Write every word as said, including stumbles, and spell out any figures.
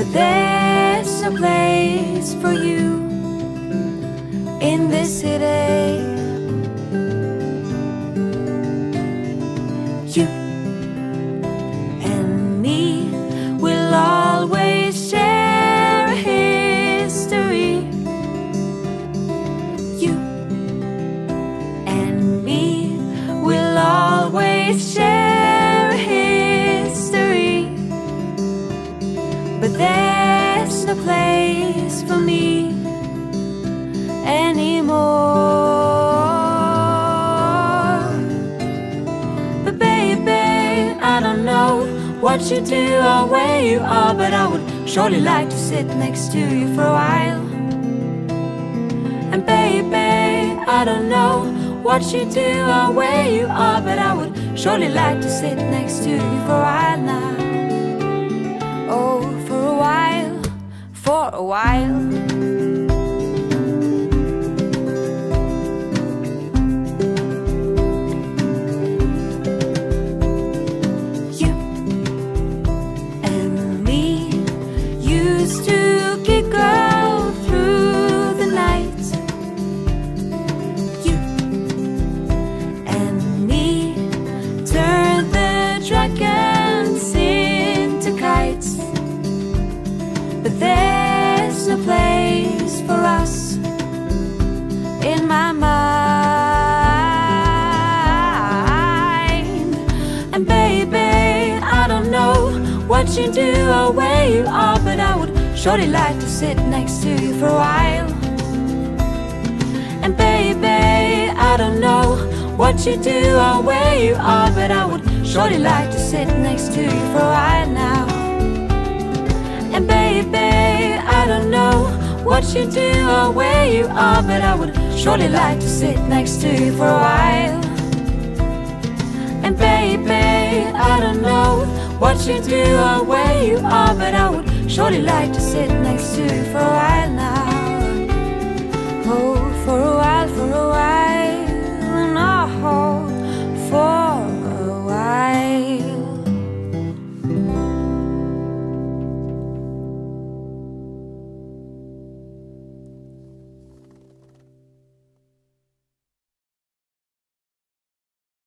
but there's no place for you in this city. You and me will always share a history. You and me will always share a history, but there's no place for me anymore. But baby, I don't know what you do or where you are, but I would surely like to sit next to you for a while. And baby, I don't know what you do or where you are, but I would surely like to sit next to you for a while now. Oh, for a while, for a while. But there's no place for us in my mind. And baby, I don't know what you do or where you are, but I would surely like to sit next to you for a while. And baby, I don't know what you do or where you are, but I would surely like to sit next to you for a while now. And baby, I don't know what you do or where you are, but I would surely like to sit next to you for a while. And baby, I don't know what you do or where you are, but I would surely like to sit next to you for a while now. Oh, for a while.